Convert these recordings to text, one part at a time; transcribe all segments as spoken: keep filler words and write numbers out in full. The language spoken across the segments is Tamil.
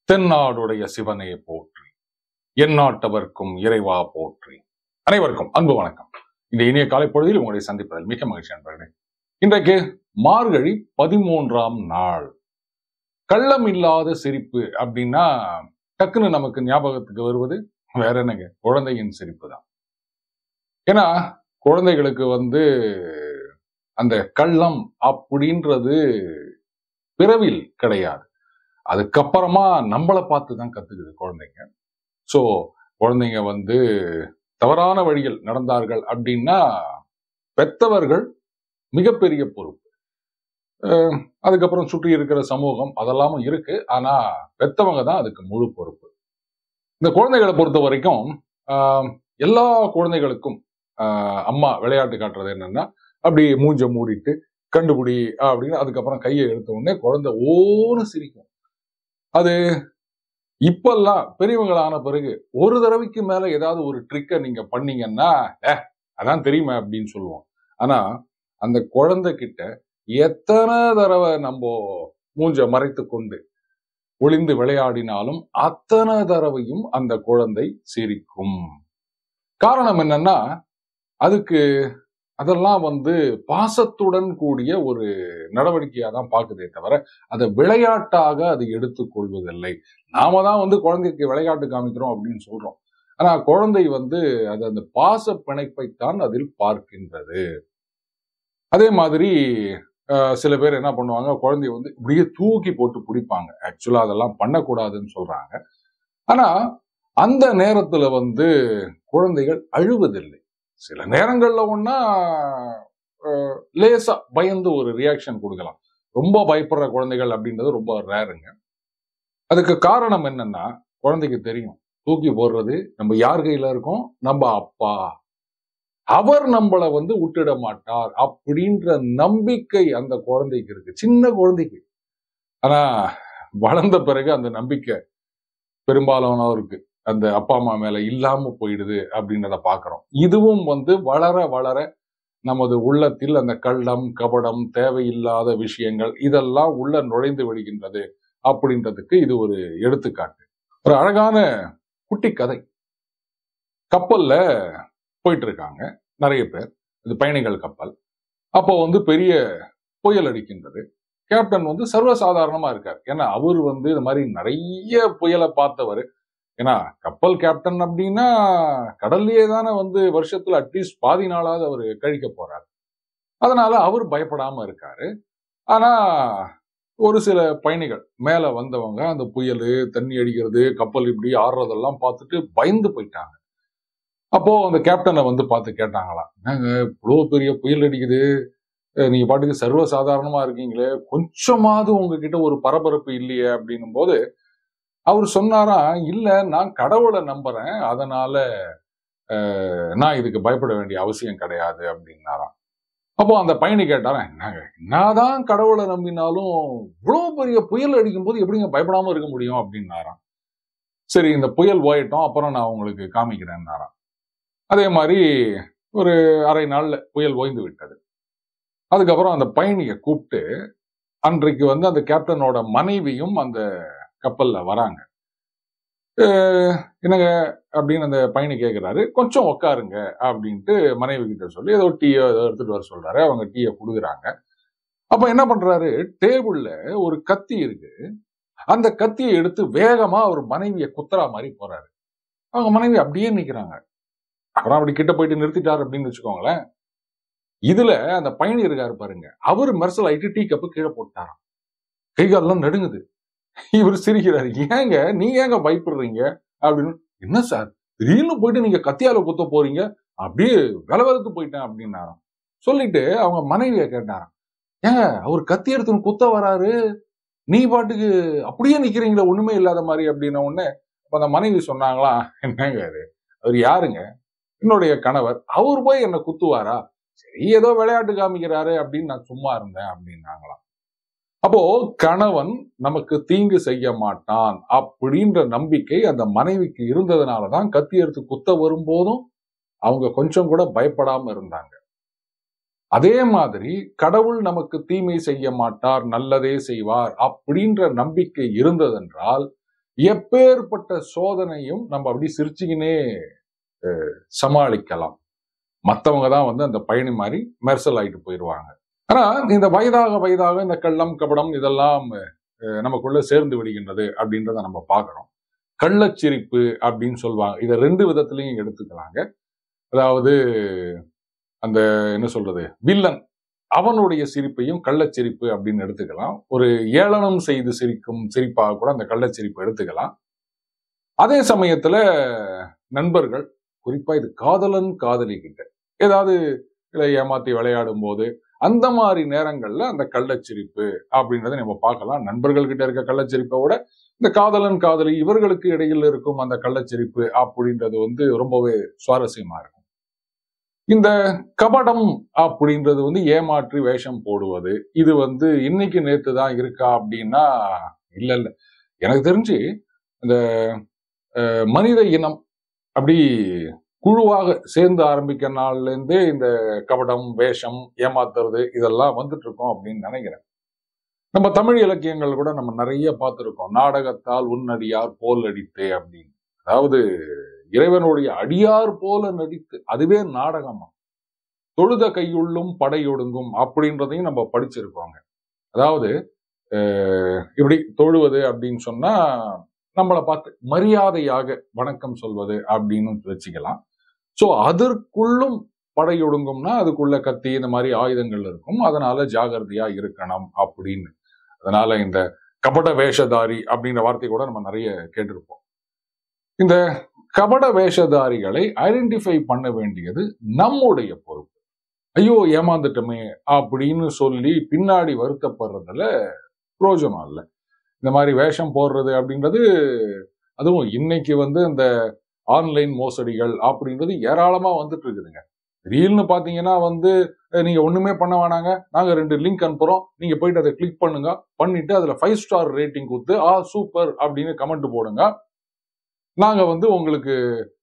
தென்னாடுடைய சிவனே போற்றி, எந்நாட்டவர்க்கும் இறைவா போற்றி. அனைவருக்கும் அன்பு வணக்கம். இந்த இனிய காலை பொழுதில் உங்களை சந்திப்பதில் மிக மகிழ்ச்சி நண்பர்களே. இன்றைக்கு மார்கழி பதிமூன்றாம் நாள். கள்ளம் இல்லாத சிரிப்பு அப்படின்னா டக்குன்னு நமக்கு ஞாபகத்துக்கு வருவது வேற என்னங்க, குழந்தையின் சிரிப்பு தான். ஏன்னா குழந்தைகளுக்கு வந்து அந்த கள்ளம் அப்படின்றது பிறவில் கிடையாது, அதுக்கப்புறமா நம்மளை பார்த்து தான் கத்துக்குது குழந்தைங்க. ஸோ குழந்தைங்க வந்து தவறான வழியில் நடந்தார்கள் அப்படின்னா பெத்தவர்கள் மிகப்பெரிய பொறுப்பு. அதுக்கப்புறம் சுற்றி இருக்கிற சமூகம் அதெல்லாமும் இருக்கு, ஆனா பெத்தவங்க தான் அதுக்கு முழு பொறுப்பு. இந்த குழந்தைகளை பொறுத்த வரைக்கும் ஆஹ் எல்லா குழந்தைகளுக்கும் ஆஹ் அம்மா விளையாட்டு காட்டுறது என்னன்னா, அப்படி மூஞ்ச மூடிட்டு கண்டுபிடி அப்படின்னு அதுக்கப்புறம் கையை எடுத்த உடனே குழந்தை ஓன்னு சிரிக்கும். அது இப்பெல்லாம் பெரியவங்களான பிறகு ஒரு தடவைக்கு மேல ஏதாவது ஒரு ட்ரிக்கை நீங்க பண்ணீங்கன்னா ஏ அதான் தெரியுமா அப்படின்னு சொல்லுவோம். ஆனா அந்த குழந்தை கிட்ட எத்தனை தடவை நம்ம மூஞ்ச மறைத்து கொண்டு ஒளிந்து விளையாடினாலும் அத்தனை தடவையும் அந்த குழந்தை சிரிக்கும். காரணம் என்னன்னா, அதுக்கு அதெல்லாம் வந்து பாசத்துடன் கூடிய ஒரு நடவடிக்கையா தான் பார்க்குதே தவிர அதை விளையாட்டாக அது எடுத்துக்கொள்வதில்லை. நாம தான் வந்து குழந்தைக்கு விளையாட்டு காமிக்கிறோம் அப்படின்னு சொல்றோம், ஆனா குழந்தை வந்து அது அந்த பாச பிணைப்பைத்தான் அதில் பார்க்கின்றது. அதே மாதிரி சில பேர் என்ன பண்ணுவாங்க, குழந்தைய வந்து இப்படியே தூக்கி போட்டு பிடிப்பாங்க. ஆக்சுவலா அதெல்லாம் பண்ணக்கூடாதுன்னு சொல்றாங்க. ஆனா அந்த நேரத்துல வந்து குழந்தைகள் அழுவதில்லை. சில நேரங்கள்ல ஒன்னா லேசா பயந்து ஒரு ரியாக்ஷன் கொடுக்கலாம். ரொம்ப பயப்படுற குழந்தைகள் அப்படின்றது ரொம்ப ரேருங்க. அதுக்கு காரணம் என்னன்னா, குழந்தைக்கு தெரியும் தூக்கி போடுறது நம்ம யார் கையில இருக்கோம், நம்ம அப்பா, அவர் நம்மளை வந்து விட்டுட மாட்டார் அப்படின்ற நம்பிக்கை அந்த குழந்தைக்கு இருக்கு, சின்ன குழந்தைக்கு. ஆனா வளர்ந்த பிறகு அந்த நம்பிக்கை பெரும்பாலானவருக்கு அந்த அப்பா அம்மா மேல இல்லாம போயிடுது அப்படின்றத பாக்குறோம். இதுவும் வந்து வளர வளர நமது உள்ளத்தில் அந்த கள்ளம் கபடம் தேவையில்லாத விஷயங்கள் இதெல்லாம் உள்ள நுழைந்து விடுகின்றது அப்படின்றதுக்கு இது ஒரு எடுத்துக்காட்டு. ஒரு அழகான குட்டி கதை. கப்பல்ல போயிட்டு இருக்காங்க நிறைய பேர், இது பயணிகள் கப்பல். அப்போ வந்து பெரிய புயல் அடிக்கின்றது. கேப்டன் வந்து சர்வசாதாரணமா இருக்கார், ஏன்னா அவர் வந்து இந்த மாதிரி நிறைய புயலை பார்த்தவர். ஏன்னா கப்பல் கேப்டன் அப்படின்னா கடல்லையே தானே வந்து வருஷத்துல அட்லீஸ்ட் பாதி நாளாவது அவர் கழிக்க போறார். அதனால அவர் பயப்படாம இருக்காரு. ஆனா ஒரு சில பயணிகள் மேல வந்தவங்க அந்த புயல் தண்ணி அடிக்கிறது கப்பல் இப்படி ஆடுறதெல்லாம் பார்த்துட்டு பயந்து போயிட்டாங்க. அப்போ அந்த கேப்டனை வந்து பார்த்து கேட்டாங்களாம், என்னங்க இவ்வளோ பெரிய புயல் அடிக்குது, நீங்க பாட்டுக்கு சர்வசாதாரணமா இருக்கீங்களே, கொஞ்சமாவது உங்ககிட்ட ஒரு பரபரப்பு இல்லையே அப்படின்னும் போது அவர் சொன்னாரா, இல்ல நான் கடவுளை நம்புறேன், அதனால நான் இதுக்கு பயப்பட வேண்டிய அவசியம் கிடையாது அப்படின்னாராம். அப்போ அந்த பயணி கேட்டாரா, என்னங்க என்னதான் கடவுளை நம்பினாலும் இவ்வளவு பெரிய புயல் அடிக்கும் போது எப்படிங்க பயப்படாம இருக்க முடியும் அப்படின்னாராம். சரி இந்த புயல் ஓயட்டும் அப்புறம் நான் உங்களுக்கு காமிக்கிறேன்னாராம். அதே மாதிரி ஒரு அரை நாள்ல புயல் ஓய்ந்து விட்டது. அதுக்கப்புறம் அந்த பயணியை கூப்பிட்டு அன்றைக்கு வந்து அந்த கேப்டனோட மனைவியும் அந்த கப்பல்ல வராங்க. என்னங்க அப்படின்னு அந்த பயணி கேட்கிறாரு. கொஞ்சம் உட்காருங்க அப்படின்ட்டு மனைவி கிட்ட சொல்லி ஏதோ டீயோ ஏதோ எடுத்துட்டு வர சொல்றாரு. அவங்க டீயை கொடுக்குறாங்க. அப்ப என்ன பண்றாரு, டேபிள்ல ஒரு கத்தி இருக்கு, அந்த கத்தியை எடுத்து வேகமா அவர் மனைவியை குத்துறா மாதிரி போறாரு. அவங்க மனைவி அப்படியே நிக்கிறாங்க. அப்புறம் அப்படி கிட்ட போயிட்டு நிறுத்திட்டாரு அப்படின்னு வச்சுக்கோங்களேன். இதுல அந்த பயணி இருக்காரு பாருங்க, அவரு மெர்சல் ஆயிட்டு டீ கப்பு கீழே போட்டாராம். கைகாலெல்லாம் நடுங்குது. இவர் சிரிக்கிறாரு, ஏங்க நீங்க ஏங்க பயப்படுறீங்க அப்படின்னு. என்ன சார் திடீர்னு போயிட்டு நீங்க கத்தியால குத்த போறீங்க, அப்படியே விலவெலத்து போயிட்டேன் அப்படின்னாராம். சொல்லிட்டு அவங்க மனைவியை கேட்டாராம், ஏங்க அவர் கத்தி எடுத்துன்னு குத்த வராரு, நீ பாட்டுக்கு அப்படியே நிக்கிறீங்களா ஒண்ணுமே இல்லாத மாதிரி அப்படின்ன உடனே அந்த மனைவி சொன்னாங்களா, என்னங்க அது அவர் யாருங்க, என்னுடைய கணவர், அவர் போய் என்ன குத்துவாரா, சரி ஏதோ விளையாட்டு காமிக்கிறாரு அப்படின்னு நான் சும்மா இருந்தேன் அப்படின்னாங்களாம். அப்போ கணவன் நமக்கு தீங்கு செய்ய மாட்டான் அப்படின்ற நம்பிக்கை அந்த மனைவிக்கு இருந்ததுனாலதான் கத்தி எடுத்து குத்த வரும்போதும் அவங்க கொஞ்சம் கூட பயப்படாம இருந்தாங்க. அதே மாதிரி கடவுள் நமக்கு தீமை செய்ய மாட்டார், நல்லதே செய்வார் அப்படின்ற நம்பிக்கை இருந்ததென்றால் எப்பேற்பட்ட சோதனையும் நம்ம அப்படி சிரிச்சுக்கினே சமாளிக்கலாம். மற்றவங்க தான் வந்து அந்த பயணி மாதிரி மெர்சல் ஆயிட்டு போயிடுவாங்க. ஆனா இந்த வயதாக வயதாக இந்த கள்ளம் கபடம் இதெல்லாம் நமக்குள்ள சேர்ந்து விடுகின்றது அப்படின்றத நம்ம பார்க்கிறோம். கள்ளச்சிரிப்பு அப்படின்னு சொல்லுவாங்க. இதை ரெண்டு விதத்திலையும் எடுத்துக்கலாங்க. அதாவது அந்த என்ன சொல்றது வில்லன் அவனுடைய சிரிப்பையும் கள்ளச்சிரிப்பு அப்படின்னு எடுத்துக்கலாம். ஒரு ஏளனம் செய்து சிரிக்கும் சிரிப்பாக கூட அந்த கள்ளச்சிரிப்பு எடுத்துக்கலாம். அதே சமயத்துல நண்பர்கள், குறிப்பா இது காதலன் காதலி கிட்ட ஏதாவது ஏமாத்தி விளையாடும் போது அந்த மாதிரி நேரங்கள்ல அந்த கள்ளச்சிரிப்பு அப்படின்றத நம்ம பார்க்கலாம். நண்பர்கள் கிட்ட இருக்க கள்ளச்சிரிப்பை விட இந்த காதலன் காதலி இவர்களுக்கு இடையில் இருக்கும் அந்த கள்ளச்சிரிப்பு அப்படின்றது வந்து ரொம்பவே சுவாரஸ்யமா இருக்கும். இந்த கபடம் அப்படின்றது வந்து ஏமாற்றி வேஷம் போடுவது, இது வந்து இன்னைக்கு நேத்து தான் இருக்கா அப்படின்னா இல்ல இல்ல. எனக்கு தெரிஞ்சு இந்த மனித இனம் அப்படி குழுவாக சேர்ந்து ஆரம்பிக்கிற நாள்ல இருந்தே இந்த கபடம் வேஷம் ஏமாத்துறது இதெல்லாம் வந்துட்டு இருக்கோம் அப்படின்னு நினைக்கிறேன். நம்ம தமிழ் இலக்கியங்கள் கூட நம்ம நிறைய பார்த்திருக்கோம். நாடகத்தால் உன்னடியார் போல் நடித்தே அப்படின்னு. அதாவது இறைவனுடைய அடியார் போல நடித்து, அதுவே நாடகமா. தொழுத கையுள்ளும் படையொடுங்கும் அப்படின்றதையும் நம்ம படிச்சிருக்கோங்க. அதாவது இப்படி தொழுவது அப்படின்னு சொன்னா நம்மளை பார்த்து மரியாதையாக வணக்கம் சொல்வது அப்படின்னு வச்சுக்கலாம். சோ அதற்குள்ளும் படையொடுங்கும்னா அதுக்குள்ள கத்தி இந்த மாதிரி ஆயுதங்கள் இருக்கும். அதனால ஜாகிரதையா இருக்கணும் அப்படின்னு. அதனால இந்த கபட வேஷதாரி அப்படின்ற வார்த்தை கூட நம்ம நிறைய கேட்டிருப்போம். இந்த கபட வேஷதாரிகளை ஐடென்டிஃபை பண்ண வேண்டியது நம்முடைய பொறுப்பு. ஐயோ ஏமாந்துட்டோமே அப்படின்னு சொல்லி பின்னாடி வருத்தப்படுறதுல பிரயோஜனம் இல்லை. இந்த மாதிரி வேஷம் போடுறது அப்படின்றது, அதுவும் இன்னைக்கு வந்து இந்த ஆன்லைன் மோசடிகள் அப்படின்றது ஏராளமா வந்துட்டு இருக்குதுங்க. ரீல்னு பாத்தீங்கன்னா வந்து நீங்க ஒண்ணுமே பண்ண வேணாங்க, நாங்க ரெண்டு லிங்க் அனுப்புறோம், நீங்க போயிட்டு அதை கிளிக் பண்ணுங்க, பண்ணிட்டு அதுல ஃபைவ் ஸ்டார் ரேட்டிங் கொடுத்து ஆ சூப்பர் அப்படின்னு கமெண்ட் போடுங்க, நாங்க வந்து உங்களுக்கு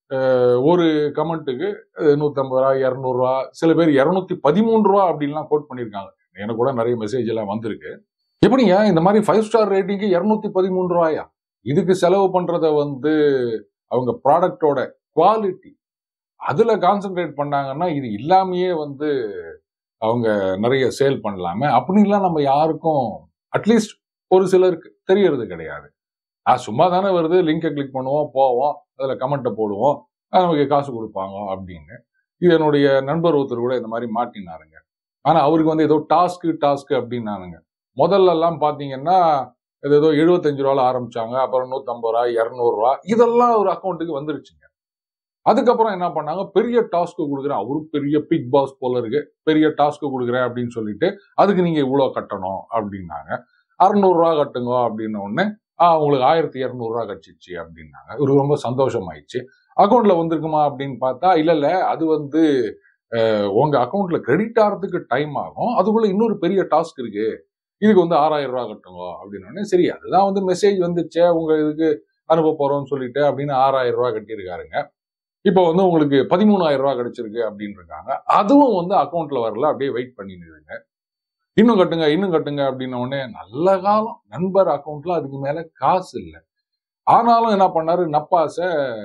ஒரு கமெண்ட்டுக்கு நூத்தி ஐம்பது ரூபா இருநூறு ரூபா, சில பேர் இருநூத்தி பதிமூன்று ரூபா அப்படின்லாம் கோட் பண்ணிருக்காங்க. எனக்கு கூட நிறைய மெசேஜ் எல்லாம் வந்திருக்கு. எப்படிங்க இந்த மாதிரி ஃபைவ் ஸ்டார் ரேட்டிங்கு இருநூத்தி பதிமூன்று ரூபாயா? இதுக்கு செலவு பண்றத வந்து அவங்க ப்ராடக்டோட குவாலிட்டி அதுல கான்சென்ட்ரேட் பண்ணாங்கன்னா இது இல்லாமையே வந்து அவங்க நிறைய சேல் பண்ணலாமே அப்படின்லாம் நம்ம யாருக்கும் அட்லீஸ்ட் ஒரு சிலருக்கு தெரியறது கிடையாது. ஆஹ் சும்மா தானே வருது, லிங்கை கிளிக் பண்ணுவோம், போவோம், அதுல கமெண்ட்டை போடுவோம், நமக்கு காசு கொடுப்பாங்க அப்படின்னு. இது என்னுடைய நண்பர் ஒருத்தர் கூட இந்த மாதிரி மாட்டினாருங்க. ஆனா அவருக்கு வந்து ஏதோ டாஸ்க் டாஸ்க் அப்படின்னானுங்க. முதல்ல எல்லாம் பாத்தீங்கன்னா இது ஏதோ எழுபத்தஞ்சு ரூபால ஆரம்பிச்சாங்க, அப்புறம் நூத்தி ஐம்பது ரூபாய் இருநூறு ரூபாய் இதெல்லாம் ஒரு அக்கௌண்ட்டுக்கு வந்துருச்சுங்க. அதுக்கப்புறம் என்ன பண்ணாங்க, பெரிய டாஸ்க் கொடுக்குறேன், அவரு பெரிய பிக் பாஸ் போல இருக்கு, பெரிய டாஸ்க் கொடுக்குறேன் அப்படின்னு சொல்லிட்டு அதுக்கு நீங்க இவ்வளவு கட்டணும் அப்படின்னாங்க. அறுநூறு ரூபாய் கட்டுங்க அப்படின்னு உடனே ஆஹ் உங்களுக்கு ஆயிரத்தி இருநூறு ரூபாய் கட்சிச்சு அப்படின்னாங்க. ஒரு ரொம்ப சந்தோஷம் ஆயிடுச்சு. அக்கௌண்ட்ல வந்திருக்குமா அப்படின்னு பார்த்தா இல்ல இல்ல அது வந்து உங்க அக்கௌண்ட்ல கிரெடிட் ஆகிறதுக்கு டைம் ஆகும், அதுக்குள்ள இன்னொரு பெரிய டாஸ்க் இருக்கு, இதுக்கு வந்து ஆறாயிரம் ரூபாய் கட்டுங்க அப்படின்னு. சரி அதுதான் வந்து மெசேஜ் வந்துச்சே உங்க இதுக்கு அனுப்ப போறோம்னு சொல்லிட்டு அப்படின்னு ஆறாயிரம் ரூபாய் கட்டியிருக்காருங்க. இப்போ வந்து உங்களுக்கு பதிமூணாயிரம் ரூபாய் கிடைச்சிருக்கு அப்படின்னு இருக்காங்க. அதுவும் வந்து அக்கௌண்ட்ல வரல, அப்படியே வெயிட் பண்ணிடுங்க. இன்னும் கட்டுங்க இன்னும் கட்டுங்க அப்படின்ன உடனே நல்ல காலம் நண்பர் அக்கௌண்ட்ல அதுக்கு மேல காசு இல்லை. ஆனாலும் என்ன பண்ணாரு, நப்பாச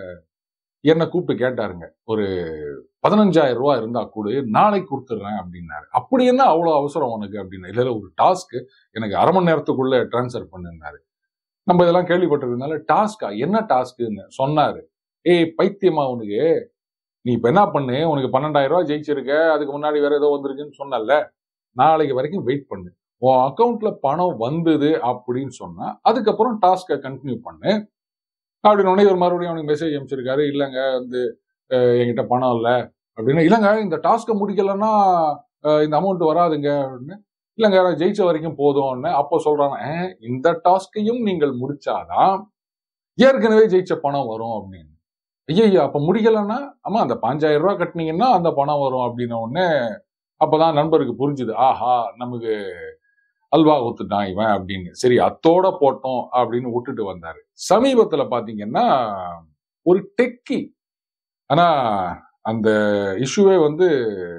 என்ன கூப்பிட்டு கேட்டாருங்க, ஒரு பதினஞ்சாயிரம் ரூபாய் இருந்தா கூட நாளைக்கு கொடுத்துடுறேன் அப்படின்னாரு. அப்படி என்ன அவ்வளவு அவசரம் உனக்கு அப்படின்னு. இல்ல ஒரு டாஸ்க் எனக்கு அரை மணி நேரத்துக்குள்ள டிரான்ஸ்ஃபர் பண்ணிருந்தாரு. நம்ம இதெல்லாம் கேள்விப்பட்டிருக்கனால டாஸ்கா என்ன டாஸ்க்னு சொன்னாரு. ஏய் பைத்தியமா உனக்கு, நீ இப்ப என்ன பண்ணு, உனக்கு பன்னெண்டாயிரம் ரூபாய் ஜெயிச்சிருக்க, அதுக்கு முன்னாடி வேற ஏதோ வந்திருக்குன்னு சொன்னல, நாளைக்கு வரைக்கும் வெயிட் பண்ணு, உன் அக்கௌண்ட்ல பணம் வந்தது அப்படின்னு சொன்னா அதுக்கப்புறம் டாஸ்கை கண்டினியூ பண்ணு அப்படின்னு. உடனே ஒரு மறுபடியும் அவனுக்கு மெசேஜ் அனுப்பிச்சிருக்காரு, இல்லைங்க வந்து என்கிட்ட பணம் இல்லை அப்படின்னு. இல்லைங்க இந்த டாஸ்கை முடிக்கலன்னா இந்த அமௌண்ட் வராதுங்க அப்படின்னு. இல்லைங்க ஜெயிச்ச வரைக்கும் போதும்னு. அப்போ சொல்றாங்க, இந்த டாஸ்கையும் நீங்கள் முடிச்சாதான் ஏற்கனவே ஜெயிச்ச பணம் வரும் அப்படின்னு. ஐயா அப்ப முடிக்கலன்னா ஆமா அந்த பாஞ்சாயிரம் ரூபாய் கட்டினீங்கன்னா அந்த பணம் வரும் அப்படின்ன உடனே அப்பதான் நண்பருக்கு புரிஞ்சுது, ஆஹா நமக்கு அல்வா ஒத்துட்டான் இவன் அப்படின்னு. சரி அத்தோட போட்டோம் அப்படின்னு விட்டுட்டு வந்தாரு. சமீபத்துல பாத்தீங்கன்னா ஒரு டெக்கி, ஆனா அந்த இஷ்யூவே வந்து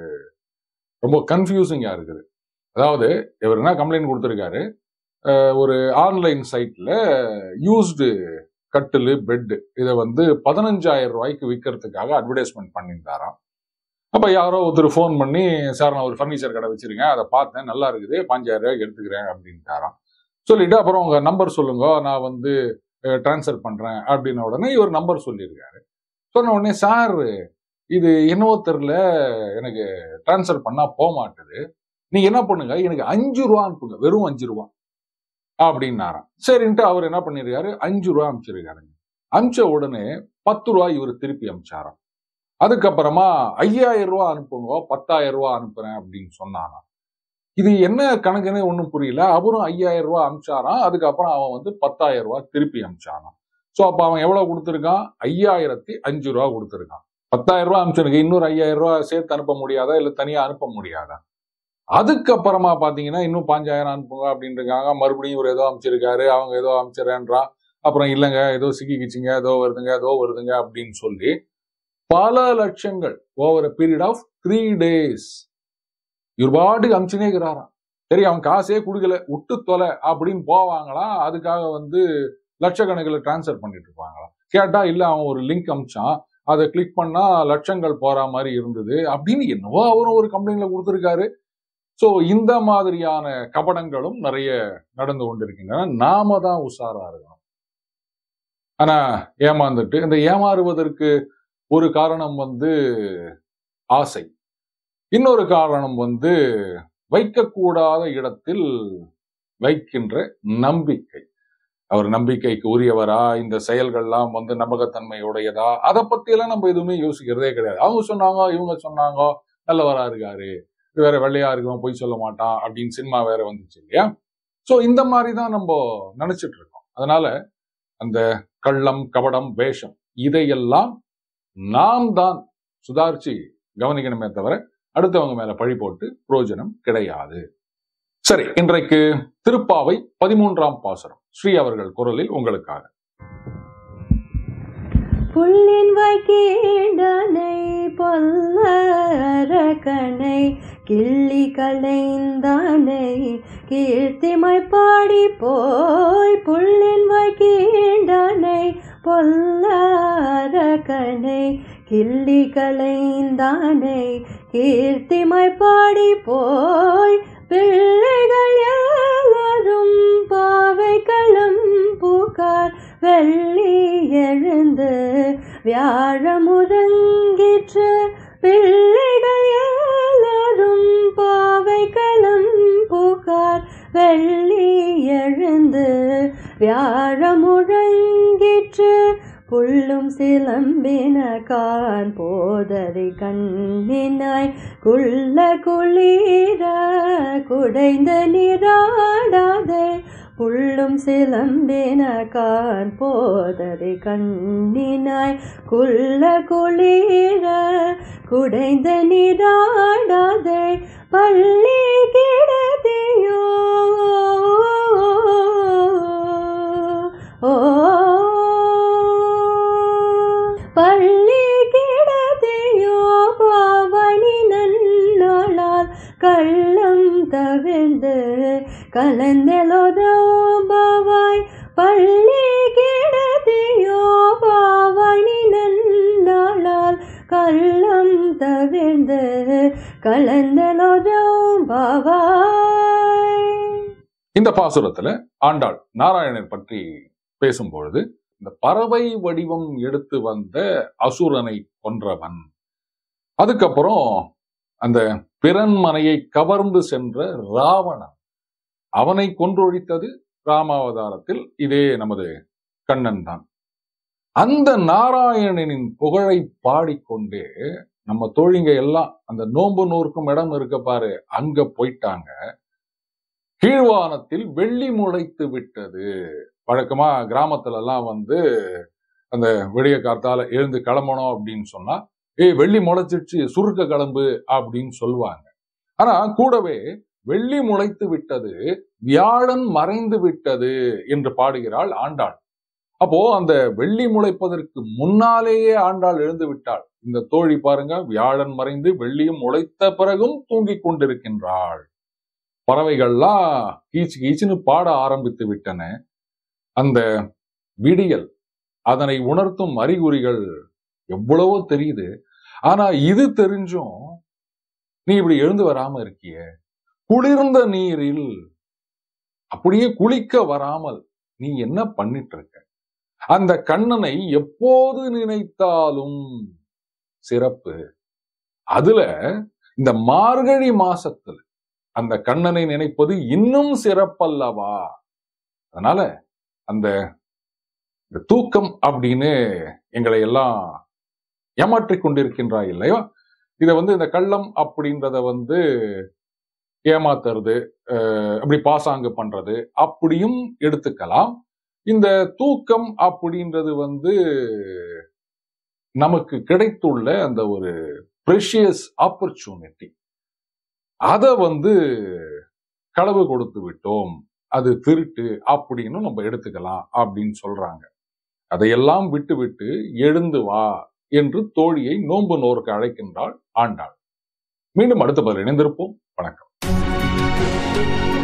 ரொம்ப கன்ஃபியூசிங்கா இருக்குது. அதாவது இவர் என்ன கம்ப்ளைண்ட் கொடுத்திருக்காரு, ஒரு ஆன்லைன் சைட்ல யூஸ்டு கட்டிலு பெட்டு இதை வந்து பதினஞ்சாயிரம் ரூபாய்க்கு விற்கிறதுக்காக அட்வர்டைஸ்மெண்ட் பண்ணியிருந்தாராம். அப்ப யாரோ ஒருத்தர் ஃபோன் பண்ணி, சார் நான் ஒரு ஃபர்னிச்சர் கடை வச்சிருக்கேன், அதை பார்த்தேன், நல்லா இருக்குது, பாஞ்சாயிரம் ரூபாய்க்கு எடுத்துக்கிறேன் அப்படின்ட்டாராம். சொல்லிட்டு அப்புறம் உங்க நம்பர் சொல்லுங்க, நான் வந்து டிரான்ஸ்ஃபர் பண்றேன் அப்படின்ன உடனே இவர் நம்பர் சொல்லியிருக்காரு. சொன்ன உடனே, சார் இது என்னவோ தெரியல, எனக்கு டிரான்ஸ்ஃபர் பண்ணா போக மாட்டுது, நீங்க என்ன பண்ணுங்க, எனக்கு அஞ்சு ரூபா அனுப்புங்க, வெறும் அஞ்சு ரூபா அப்படின்னாராம். சரின்ட்டு அவர் என்ன பண்ணிருக்காரு, அஞ்சு ரூபா அனுப்பிச்சிருக்காருங்க. அனுப்பிச்ச உடனே பத்து ரூபாய் இவர் திருப்பி அனுப்பிச்சாராம். அதுக்கப்புறமா ஐயாயிரம் ரூபாய் அனுப்புங்க, பத்தாயிரம் ரூபாய் அனுப்புறேன் அப்படின்னு சொன்னாராம். இது என்ன கணக்குன்னு ஒன்றும் புரியல. அவரும் ஐயாயிரம் ரூபாய் அனுப்பிச்சாராம். அதுக்கப்புறம் அவன் வந்து பத்தாயிரம் ரூபாய் திருப்பி அனுப்பிச்சாராம். ஸோ அப்ப அவன் எவ்வளவு கொடுத்துருக்கான், ஐயாயிரத்தி அஞ்சு ரூபா கொடுத்துருக்கான். பத்தாயிரம் ரூபாய் அனுப்பிச்சிருக்கு, இன்னொரு ஐயாயிரம் ரூபாய் சேர்த்து அனுப்ப முடியாதா, இல்ல தனியா அனுப்ப முடியாதா? அதுக்கப்புறமா பாத்தீங்கன்னா இன்னும் பாஞ்சாயிரம் அனுப்புங்க அப்படின்னு இருக்காங்க. மறுபடியும் இவர் ஏதோ அமைச்சிருக்காரு, அவங்க ஏதோ அமைச்சிடறான். அப்புறம் இல்லைங்க, ஏதோ சிக்கிக்கிச்சிங்க, ஏதோ வருதுங்க, ஏதோ வருதுங்க அப்படின்னு சொல்லி பல லட்சங்கள் over a period of three days இவர் பாட்டுக்கு அமிச்சுனே இருக்கிறாராம். சரி, அவன் காசே கொடுக்கல, விட்டு தொலை அப்படின்னு போவாங்களாம். அதுக்காக வந்து லட்சக்கணக்கில் டிரான்ஸ்ஃபர் பண்ணிட்டு இருப்பாங்களாம். கேட்டா இல்ல, அவன் ஒரு லிங்க் அமிச்சான், அதை கிளிக் பண்ணா லட்சங்கள் போற மாதிரி இருந்தது அப்படின்னு என்னவோ அவரும் ஒரு கம்பெனில கொடுத்துருக்காரு. சோ இந்த மாதிரியான கபடங்களும் நிறைய நடந்து கொண்டிருக்கின்றன. நாம தான் உஷாரா இருக்கணும். ஆனா ஏமாந்துட்டு, இந்த ஏமாறுவதற்கு ஒரு காரணம் வந்து ஆசை, இன்னொரு காரணம் வந்து வைக்கக்கூடாத இடத்தில் வைக்கின்ற நம்பிக்கை. அவர் நம்பிக்கைக்கு உரியவரா, இந்த செயல்கள்லாம் வந்து நம்பகத்தன்மையுடையதா, அதை பத்தி எல்லாம் நம்ம எதுவுமே யோசிக்கிறதே கிடையாது. அவங்க சொன்னாங்க, இவங்க சொன்னாங்க, நல்லவரா இருக்காரு, வேற வெள்ளையா இருக்கும், பொய் சொல்ல மாட்டான் அப்படின்னு சினிமா வேற வந்துச்சு இல்லையா? சோ இந்த மாதிரிதான் நம்ம நினைச்சிட்டு இருக்கோம். அதனால அந்த கள்ளம், கபடம், வேஷம் இதையெல்லாம் நாம் தான் சுதாரிச்சு கவனிக்கணுமே தவிர அடுத்தவங்க மேல பழி போட்டு பிரயோஜனம் கிடையாது. சரி, இன்றைக்கு திருப்பாவை பதிமூன்றாம் பாசுரம் ஸ்ரீ அவர்கள் குரலில் உங்களுக்காக. புள்ளின் வைக்கீண்டனை பொல்லரக்கனை கிள்ளி களைந்தானை கீர்த்திமை பாடி போய், புள்ளின் வைக்கீண்டனை பொல்லரக்கனை கிள்ளி களைந்தானை கீர்த்திமை பாடி போய், பிள்ளைகள் எல்லாரும் பாவை களம் பூக்கார் வெள்ளி எழுந்து வியாழமுறங்கிற்று, பிள்ளைகள் எல்லாரும் பாவை களம் பூக்கார் வெள்ளி எழுந்து வியாழமுறங்கிற்று, புள்ளும் சிலம்பின கான் போதரை கண்ணினாய் குள்ள குளிர குடைந்த நீராடாதே, புள்ளும் சிலம்பின கான் போதரை கண்ணினாய் குள்ள குளிர குடைந்த நீராடாதே, பள்ளி கிடதியோ ஓ பள்ளி கிடதியோ பாவனி நன்னாளால் கள்ளம் தவிர்ந்து கலந்தெலோதோபாவாய், பள்ளி கிடதியோ பாவனி நன்னாளால் கள்ளம் தவிர்ந்து கலந்தெலோதோபாவாய். இந்த பாசுரத்துல ஆண்டாள் நாராயணன் பற்றி பேசும்பொழுது, இந்த பறவை வடிவம் எடுத்து வந்த அசுரனை கொன்றவன், அதுக்கப்புறம் அந்த பிறன்மனையை கவர்ந்து சென்ற ராவணன், அவனை கொன்றொழித்தது ராமாவதாரத்தில் இதே நமது கண்ணன் தான். அந்த நாராயணனின் புகழை பாடிக்கொண்டே நம்ம தோழிங்க எல்லாம் அந்த நோன்பு நூறுக்கும் இடம் இருக்க பாரு, அங்க போயிட்டாங்க. கீழ்வானத்தில் வெள்ளி முளைத்து விட்டது. வழக்கமா கிராமத்துல எல்லாம் வந்து அந்த விடிய காத்தால எழுந்து கிளம்பணும் அப்படின்னு சொன்னா, ஏய் வெள்ளி முளைச்சிடுச்சு, சுருக்க கிளம்பு அப்படின்னு சொல்லுவாங்க. ஆனா கூடவே வெள்ளி முளைத்து விட்டது, வியாழன் மறைந்து விட்டது என்று பாடுகிறாள் ஆண்டாள். அப்போ அந்த வெள்ளி முளைப்பதற்கு முன்னாலேயே ஆண்டாள் எழுந்து விட்டாள். இந்த தோழி பாருங்க, வியாழன் மறைந்து வெள்ளியும் முளைத்த பிறகும் தூங்கிக் கொண்டிருக்கின்றாள். பறவைகள்லாம் கீச்சு கீச்சுன்னு பாட ஆரம்பித்து விட்டன. அந்த விடியல் அதனை உணர்த்தும் அறிகுறிகள் எவ்வளவோ தெரியுது. ஆனா இது தெரிஞ்சும் நீ இப்படி எழுந்து வராம இருக்கிய, குளிர்ந்த நீரில் அப்படியே குளிக்க வராமல் நீ என்ன பண்ணிட்டு இருக்க? அந்த கண்ணனை எப்போது நினைத்தாலும் சிறப்பு. அதுல இந்த மார்கழி மாசத்துல அந்த கண்ணனை நினைப்பது இன்னும் சிறப்பல்லவா? அதனால அந்த தூக்கம் அப்படின்னு எங்களை எல்லாம் ஏமாற்றிக் கொண்டிருக்கின்றாய் இல்லையா? இதை வந்து இந்த கள்ளம் அப்படின்றத வந்து ஏமாத்துறது, அப்படி பாசாங்கு பண்றது அப்படியும் எடுத்துக்கலாம். இந்த தூக்கம் அப்படின்றது வந்து நமக்கு கிடைத்துள்ள அந்த ஒரு ப்ரெஷியஸ் ஆப்பர்ச்சுனிட்டி, அதை வந்து களவு கொடுத்து விட்டோம், அது திருட்டு அப்படின்னு நம்ம எடுத்துக்கலாம் அப்படின்னு சொல்றாங்க. அதையெல்லாம் விட்டு விட்டு எழுந்து வா என்று தோழியை நோன்பு நோர்க்க அழைக்கின்றாள் ஆண்டாள். மீண்டும் அடுத்த பதில் இணைந்திருப்போம். வணக்கம்.